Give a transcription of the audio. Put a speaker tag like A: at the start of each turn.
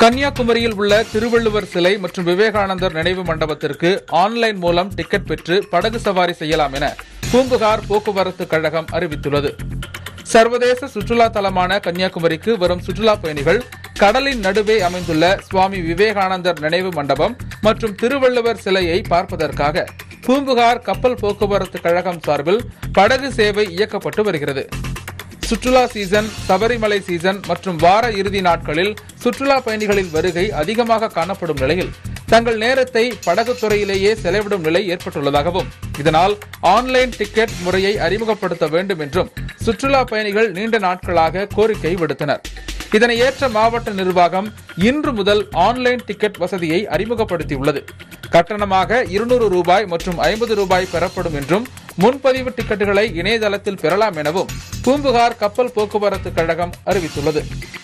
A: கன்னியாகுமரியில் உள்ள திருவள்ளுவர் சிலை மற்றும் விவேகானந்தர் நினைவு மண்டபத்திற்கு ஆன்லைன் மூலம் டிக்கெட் பெற்று படகு சவாரி செய்யலாம் என பூம்புகார் போக்குவரத்து கழகம் அறிவித்துள்ளது. சர்வதேச சுற்றுலா தலமான கன்னியாகுமரிக்கு வரும் சுற்றுலா பயணிகள் கடலின் நடுவே அமைந்துள்ள சுவாமி விவேகானந்தர் நினைவு மண்டபம் மற்றும் திருவள்ளுவர் சிலையை பார்ப்பதற்காக பூம்புகார் கப்பல் போக்குவரத்து கழகம் சார்பில் படகு சேவை இயக்கப்பட்டு வருகிறது. சுற்றுலா சீசன், சபரிமலை சீசன் மற்றும் வார இறுதி நாட்களில் சுற்றுலா பயணிகளின் வருகை அதிகமாக காணப்படும் நிலையில் தங்கள் நேரத்தை படகுத்துறையிலேயே செலவிடும் நிலை ஏற்பட்டுள்ளதாகவும் இதனால் ஆன்லைன் டிக்கெட் முறையை அறிமுகப்படுத்த வேண்டும் என்றும் சுற்றுலா பயணிகள் நீண்ட நாட்களாக கோரிக்கை விடுத்தனர். இதனை ஏற்ற மாவட்ட நிர்வாகம் இன்று முதல் ஆன்லைன் டிக்கெட் வசதியை அறிமுகப்படுத்தியுள்ளது. கட்டணமாக 200 ரூபாய் மற்றும் 50 ரூபாய் பெறப்படும் என்றும் முன்பதிவு டிக்கெட்டுகளை இணையதளத்தில் பெறலாம் எனவும் பூம்புகார் கப்பல் போக்குவரத்து கழகம் அறிவித்துள்ளது.